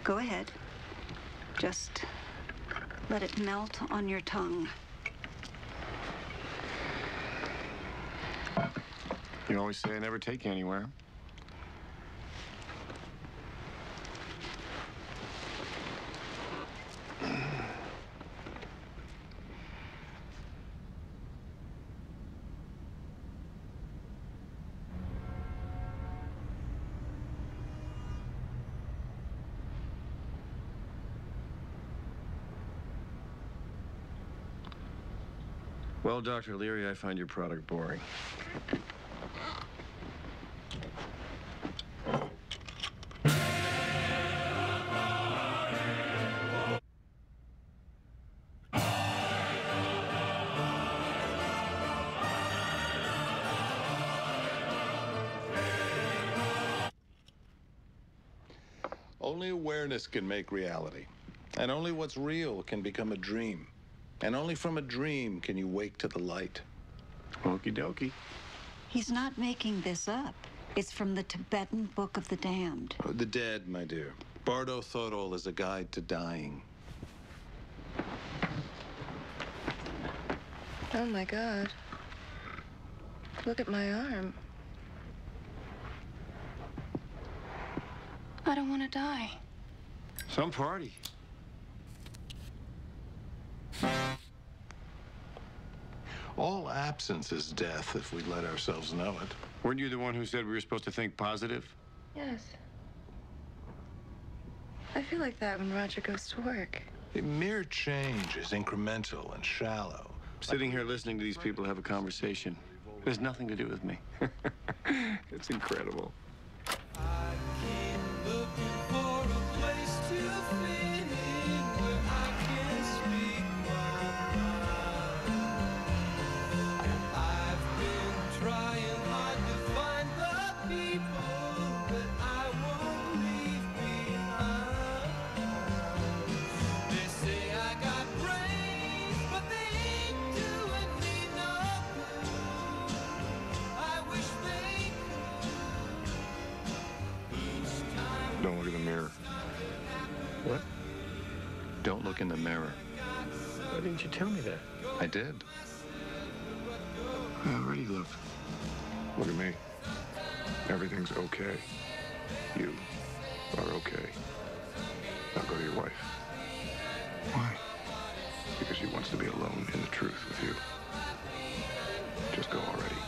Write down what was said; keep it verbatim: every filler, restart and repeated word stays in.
Go ahead. Just let it melt on your tongue. You always say I never take you anywhere. Well, Doctor Leary, I find your product boring. Only awareness can make reality. And only what's real can become a dream. And only from a dream can you wake to the light. Okie dokie. He's not making this up. It's from the Tibetan Book of the Damned. Oh, the dead, my dear. Bardo Thodol is a guide to dying. Oh my God. Look at my arm. I don't want to die. Some party. All absence is death if we let ourselves know it. Weren't you the one who said we were supposed to think positive? Yes. I feel like that when Roger goes to work. A mere change is incremental and shallow. Sitting here listening to these people have a conversation. It has nothing to do with me. It's incredible. Don't look in the mirror. What? Don't look in the mirror. Why didn't you tell me that? I did. I already looked. Look at me. Everything's okay. You are okay. Now go to your wife. Why? Because she wants to be alone in the truth with you. Just go already.